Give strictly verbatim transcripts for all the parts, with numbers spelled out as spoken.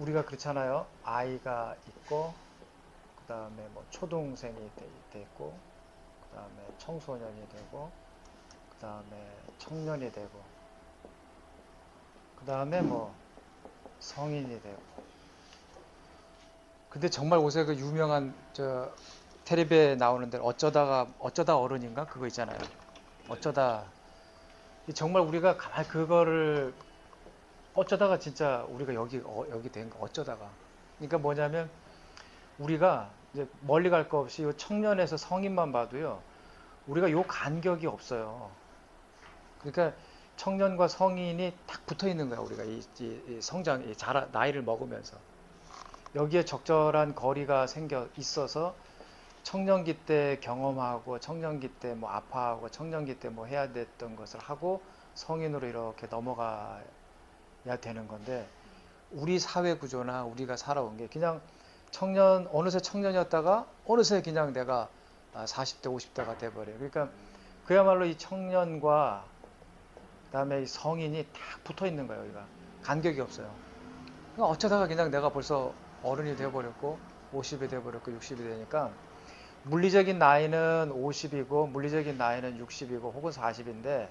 우리가 그렇잖아요. 아이가 있고, 그 다음에 뭐 초등생이 돼, 돼 있고, 그 다음에 청소년이 되고, 그 다음에 청년이 되고, 그 다음에 뭐 성인이 되고. 근데 정말 요새 그 유명한 저 텔레비에 나오는데 어쩌다가 어쩌다 어른인가 그거 있잖아요. 어쩌다 정말 우리가 가만 그거를 어쩌다가 진짜 우리가 여기 어, 여기 된 거 어쩌다가. 그러니까 뭐냐면 우리가 이제 멀리 갈 거 없이 요 청년에서 성인만 봐도요. 우리가 요 간격이 없어요. 그러니까 청년과 성인이 딱 붙어 있는 거야. 우리가 이, 이, 이 성장, 이 자라, 나이를 먹으면서 여기에 적절한 거리가 생겨 있어서 청년기 때 경험하고 청년기 때 뭐 아파하고 청년기 때 뭐 해야 됐던 것을 하고 성인으로 이렇게 넘어가야 되는 건데 우리 사회 구조나 우리가 살아온 게 그냥 청년 어느새 청년이었다가 어느새 그냥 내가 사십 대 오십 대가 돼버려요. 그러니까 그야말로 이 청년과 그다음에 이 성인이 딱 붙어 있는 거예요. 여기가 간격이 없어요. 그러니까 어쩌다가 그냥 내가 벌써 어른이 돼버렸고 오십이 돼버렸고 육십이 되니까 물리적인 나이는 오십이고 물리적인 나이는 육십이고 혹은 사십인데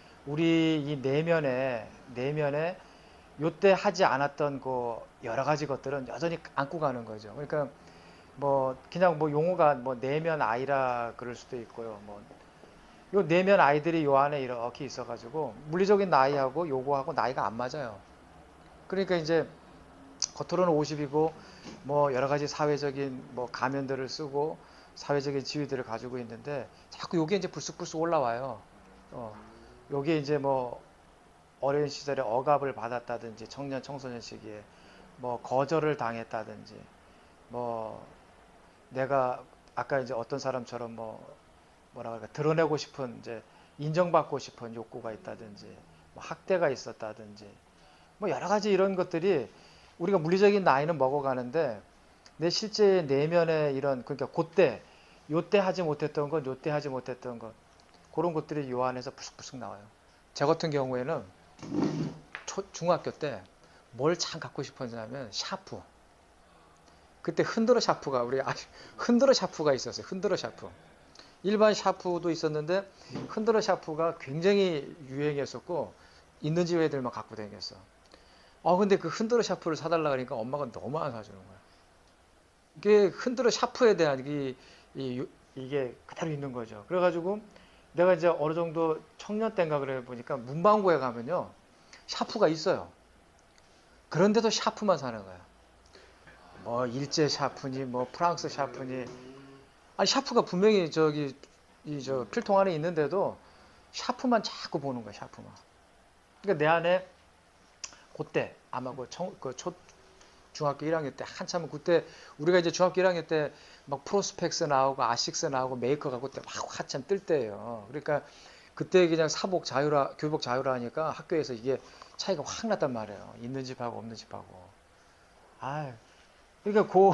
우리 이 내면에 내면에 요때 하지 않았던 그 여러 가지 것들은 여전히 안고 가는 거죠. 그러니까 뭐 그냥 뭐 용어가 뭐 내면 아이라 그럴 수도 있고요. 뭐 요 내면 아이들이 요 안에 이렇게 있어가지고 물리적인 나이하고 요거하고 나이가 안 맞아요. 그러니까 이제 겉으로는 오십이고 뭐 여러 가지 사회적인 뭐 가면들을 쓰고 사회적인 지위들을 가지고 있는데 자꾸 요게 이제 불쑥불쑥 올라와요. 어, 요게 이제 뭐 어린 시절에 억압을 받았다든지 청년 청소년 시기에 뭐 거절을 당했다든지 뭐 내가 아까 이제 어떤 사람처럼 뭐 뭐라 그럴까 드러내고 싶은 이제 인정받고 싶은 욕구가 있다든지 뭐 학대가 있었다든지 뭐 여러 가지 이런 것들이 우리가 물리적인 나이는 먹어가는데 내 실제 내면의 이런 그러니까 그때 요때 하지 못했던 것 요때 하지 못했던 것 그런 것들이 요 안에서 불쑥불쑥 나와요. 저 같은 경우에는 초, 중학교 때 뭘 참 갖고 싶었냐면 샤프. 그때 흔들어 샤프가 우리 아, 흔들어 샤프가 있었어요. 흔들어 샤프. 일반 샤프도 있었는데 흔들어 샤프가 굉장히 유행했었고 있는 집 애들만 갖고 다녔어. 아 근데 그 흔들어 샤프를 사달라 그러니까 엄마가 너무 안 사주는 거야. 이게 흔들어 샤프에 대한 이, 이, 이게 그대로 있는 거죠. 그래가지고 내가 이제 어느 정도 청년 때인가 그래 보니까 문방구에 가면요 샤프가 있어요. 그런데도 샤프만 사는 거야. 뭐 일제 샤프니 뭐 프랑스 샤프니 아니 샤프가 분명히 저기 이 저 필통 안에 있는데도 샤프만 자꾸 보는 거야. 샤프만. 그러니까 내 안에 그때 아마 그, 청, 그 초, 중학교 일 학년 때 한참 그때 우리가 이제 중학교 일 학년 때 막 프로스펙스 나오고 아식스 나오고 메이커가 그때 막 한참 뜰 때예요. 그러니까 그때 그냥 사복 자유라 교복 자유라 하니까 학교에서 이게 차이가 확 났단 말이에요. 있는 집하고 없는 집하고. 아, 그러니까 고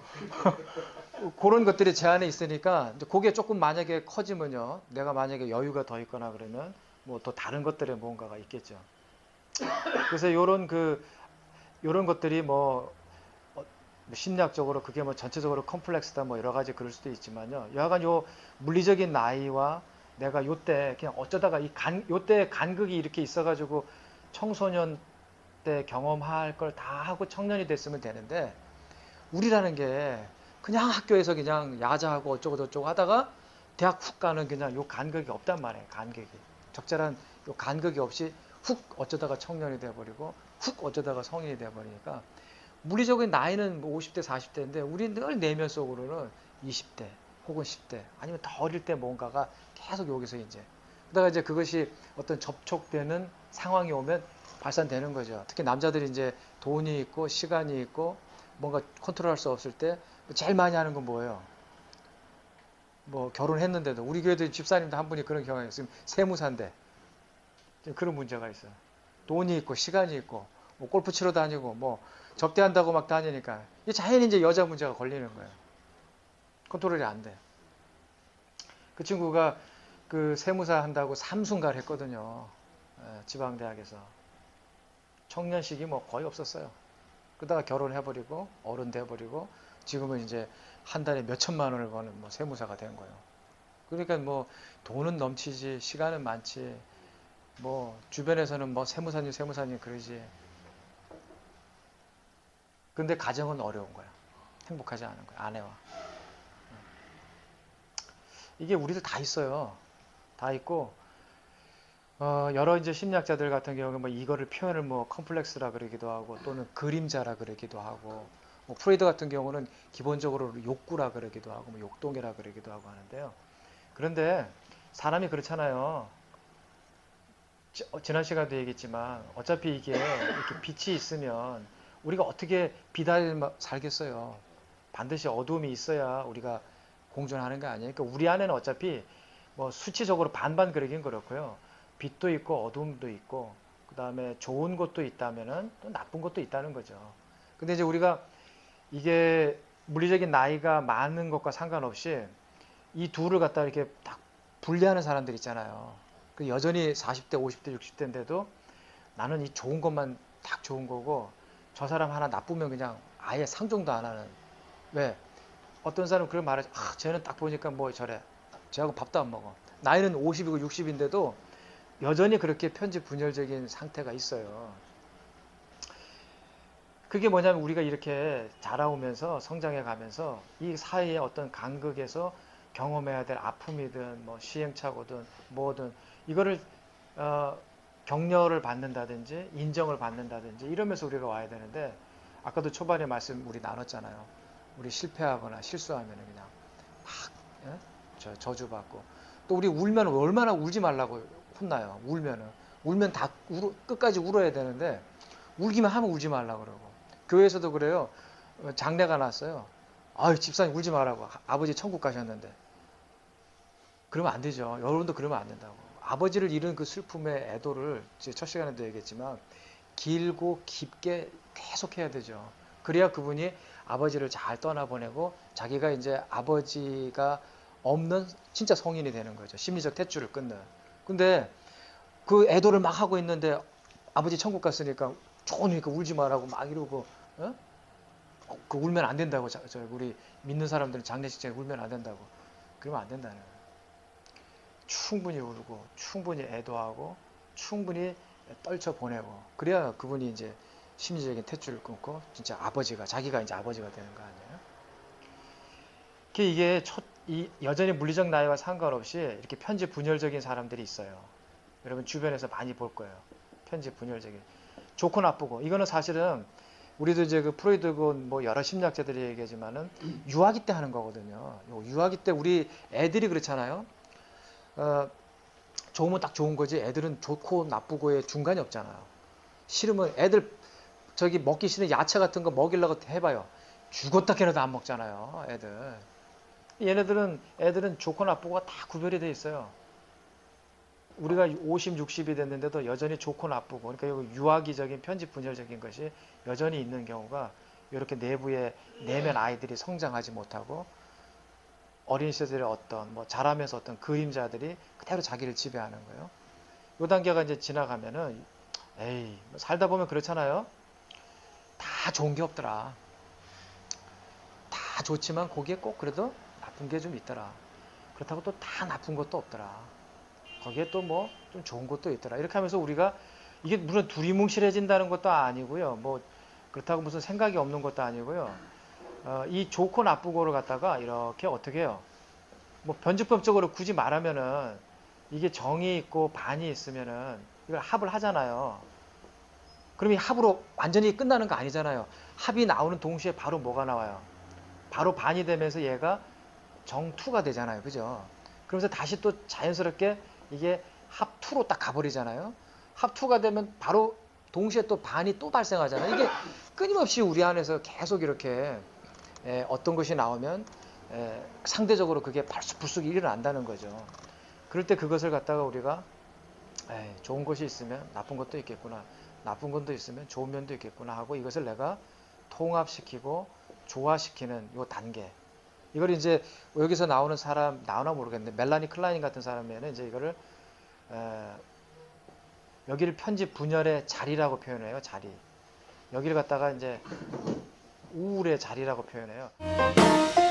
그런 것들이 제 안에 있으니까 그게 조금 만약에 커지면요. 내가 만약에 여유가 더 있거나 그러면 뭐 또 다른 것들에 뭔가가 있겠죠. 그래서 요런 그 요런 것들이 뭐 심리학적으로 그게 뭐 전체적으로 컴플렉스다 뭐 여러 가지 그럴 수도 있지만요. 여하간 요 물리적인 나이와 내가 요때 그냥 어쩌다가 이 간 요때 간극이 이렇게 있어가지고 청소년 때 경험할 걸 다 하고 청년이 됐으면 되는데 우리라는 게 그냥 학교에서 그냥 야자하고 어쩌고 저쩌고 하다가 대학 훅 가는 그냥 요 간극이 없단 말이에요. 간극이 적절한 요 간극이 없이 훅 어쩌다가 청년이 돼버리고 훅 어쩌다가 성인이 돼버리니까 물리적인 나이는 뭐 오십 대 사십 대인데 우리 늘 내면 속으로는 이십 대 혹은 십 대 아니면 더 어릴 때 뭔가가 계속 여기서 이제 그러다가 이제 그것이 어떤 접촉되는 상황이 오면 발산되는 거죠. 특히 남자들이 이제 돈이 있고 시간이 있고 뭔가 컨트롤할 수 없을 때 제일 많이 하는 건 뭐예요? 뭐 결혼했는데도 우리 교회도 집사님도 한 분이 그런 경향이 있어요. 세무사인데 그런 문제가 있어요. 돈이 있고 시간이 있고 뭐 골프 치러 다니고 뭐 접대한다고 막 다니니까 이 자연히 이제 여자 문제가 걸리는 거예요. 컨트롤이 안 돼. 그 친구가 그 세무사 한다고 삼순가를 했거든요. 지방대학에서 청년식이 뭐 거의 없었어요. 그러다가 결혼해버리고 어른 돼버리고 지금은 이제 한 달에 몇 천만 원을 버는 뭐 세무사가 된 거예요. 그러니까 뭐 돈은 넘치지 시간은 많지 뭐 주변에서는 뭐 세무사님 세무사님 그러지. 근데 가정은 어려운 거야. 행복하지 않은 거야. 아내와. 이게 우리들 다 있어요. 다 있고 어, 여러 이제 심리학자들 같은 경우는 뭐 이거를 표현을 뭐 컴플렉스라 그러기도 하고 또는 그림자라 그러기도 하고 뭐 프로이드 같은 경우는 기본적으로 욕구라 그러기도 하고 뭐 욕동이라 그러기도 하고 하는데요. 그런데 사람이 그렇잖아요. 지, 지난 시간에도 얘기했지만 어차피 이게 이렇게 빛이 있으면 우리가 어떻게 빛을 살겠어요. 반드시 어두움이 있어야 우리가 공존하는 거 아니에요. 그러니까 우리 안에는 어차피 뭐 수치적으로 반반 그러긴 그렇고요. 빛도 있고 어두움도 있고 그 다음에 좋은 것도 있다면은 또 나쁜 것도 있다는 거죠. 근데 이제 우리가 이게 물리적인 나이가 많은 것과 상관없이 이 둘을 갖다 이렇게 딱 분리하는 사람들 있잖아요. 그 여전히 사십 대, 오십 대, 육십 대인데도 나는 이 좋은 것만 딱 좋은 거고 저 사람 하나 나쁘면 그냥 아예 상종도 안 하는. 왜? 어떤 사람은 그런 말을 아, 쟤는 딱 보니까 뭐 저래. 쟤하고 밥도 안 먹어. 나이는 오십이고 육십인데도 여전히 그렇게 편집분열적인 상태가 있어요. 그게 뭐냐면 우리가 이렇게 자라오면서 성장해 가면서 이 사회의 어떤 간극에서 경험해야 될 아픔이든 뭐 시행착오든 뭐든 이거를 어, 격려를 받는다든지 인정을 받는다든지 이러면서 우리가 와야 되는데 아까도 초반에 말씀 우리 나눴잖아요. 우리 실패하거나 실수하면 그냥 막 예? 저, 저주받고 또 우리 울면 얼마나 울지 말라고 혼나요. 울면은 울면 다 울어, 끝까지 울어야 되는데 울기만 하면 울지 말라고 그러고 교회에서도 그래요. 장례가 났어요. 아유 집사님 울지 말라고 아버지 천국 가셨는데 그러면 안 되죠. 여러분도 그러면 안 된다고. 아버지를 잃은 그 슬픔의 애도를 첫 시간에도 얘기했지만 길고 깊게 계속 해야 되죠. 그래야 그분이 아버지를 잘 떠나보내고 자기가 이제 아버지가 없는 진짜 성인이 되는 거죠. 심리적 탯줄을 끊는. 근데 그 애도를 막 하고 있는데 아버지 천국 갔으니까 좋으니까 울지 말라고 막 이러고 어? 그 울면 안 된다고 자, 저 우리 믿는 사람들은 장례식장에 울면 안 된다고. 그러면 안 된다는 거예요. 충분히 울고 충분히 애도하고 충분히 떨쳐보내고 그래야 그분이 이제 심리적인 탯줄을 끊고 진짜 아버지가 자기가 이제 아버지가 되는 거 아니에요. 이게 첫, 이 여전히 물리적 나이와 상관없이 이렇게 편집 분열적인 사람들이 있어요. 여러분 주변에서 많이 볼 거예요. 편집 분열적인 좋고 나쁘고 이거는 사실은 우리도 이제 그 프로이드고 뭐 여러 심리학자들이 얘기하지만은 유아기 때 하는 거거든요. 유아기 때 우리 애들이 그렇잖아요. 어, 좋으면 딱 좋은 거지 애들은 좋고 나쁘고의 중간이 없잖아요. 싫으면 애들 저기 먹기 싫은 야채 같은 거 먹이려고 해봐요. 죽었다 깨어도 안 먹잖아요. 애들. 얘네들은 애들은 좋고 나쁘고가 다 구별이 돼 있어요. 우리가 오십, 육십이 됐는데도 여전히 좋고 나쁘고 그러니까 유아기적인 편집 분열적인 것이 여전히 있는 경우가 이렇게 내부에 내면 아이들이 성장하지 못하고 어린 시절의 어떤 뭐 자라면서 어떤 그림자들이 그대로 자기를 지배하는 거예요. 이 단계가 이제 지나가면은 에이 뭐 살다 보면 그렇잖아요. 다 좋은 게 없더라. 다 좋지만 거기에 꼭 그래도 나쁜 게 좀 있더라. 그렇다고 또 다 나쁜 것도 없더라. 거기에 또 뭐 좀 좋은 것도 있더라. 이렇게 하면서 우리가 이게 물론 두리뭉실해진다는 것도 아니고요. 뭐 그렇다고 무슨 생각이 없는 것도 아니고요. 어, 이 좋고 나쁘고를 갖다가 이렇게 어떻게 해요? 뭐 변주법적으로 굳이 말하면은 이게 정이 있고 반이 있으면은 이걸 합을 하잖아요. 그럼 이 합으로 완전히 끝나는 거 아니잖아요. 합이 나오는 동시에 바로 뭐가 나와요? 바로 반이 되면서 얘가 정투가 되잖아요. 그죠? 그러면서 다시 또 자연스럽게 이게 합투로 딱 가버리잖아요. 합투가 되면 바로 동시에 또 반이 또 발생하잖아요. 이게 끊임없이 우리 안에서 계속 이렇게 에, 어떤 것이 나오면 에, 상대적으로 그게 발쑥불쑥 일어난다는 거죠. 그럴 때 그것을 갖다가 우리가 에이, 좋은 것이 있으면 나쁜 것도 있겠구나. 나쁜 것도 있으면 좋은 면도 있겠구나 하고 이것을 내가 통합시키고 조화시키는 요 단계. 이걸 이제 여기서 나오는 사람 나오나 모르겠는데 멜라니 클라인 같은 사람에는 이제 이거를 에, 여기를 편집 분열의 자리라고 표현해요. 자리. 여기를 갖다가 이제 우울의 자리라고 표현해요.